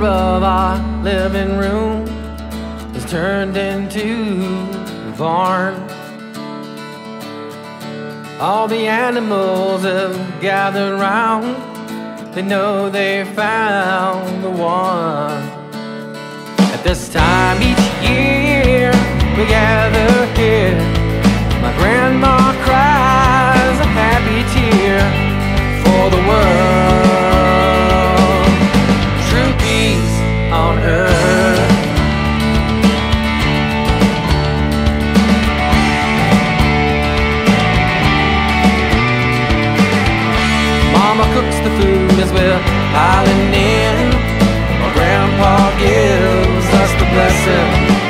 of our living room is turned into a barn. All the animals have gathered round. They know they found the one. At this time each year we gather here. My grandma cries a happy tear for the world. True peace on earth. Mama cooks the food as we're piling in. My grandpa gives us the blessing.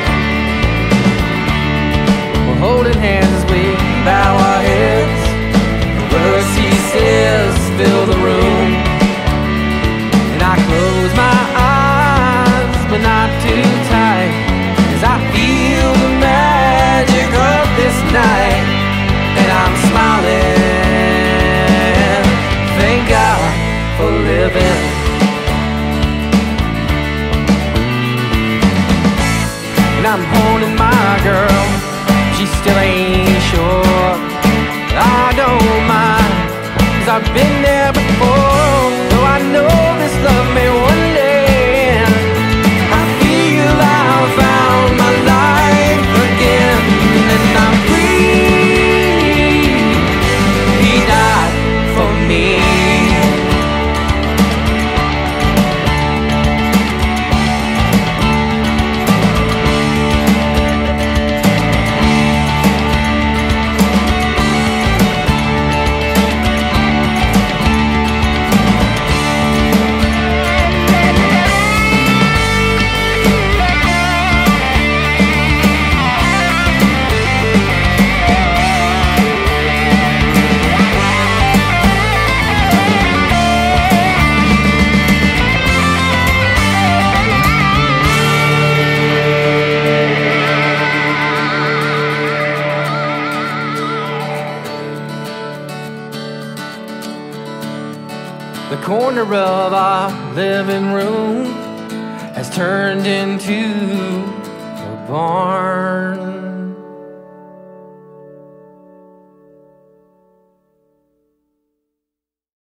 We're holding hands as we bow our heads. The words he says fill the room. And I close my eyes, but not too tight, as I feel the magic of this night. And I'm smiling, thank God for living. And I'm holding my girl, she still ain't sure. I don't mind, 'cause I've been there before. Though I know this love may one day end, I feel I've found my life again. And I'm free, he died for me. The corner of our living room has turned into a barn.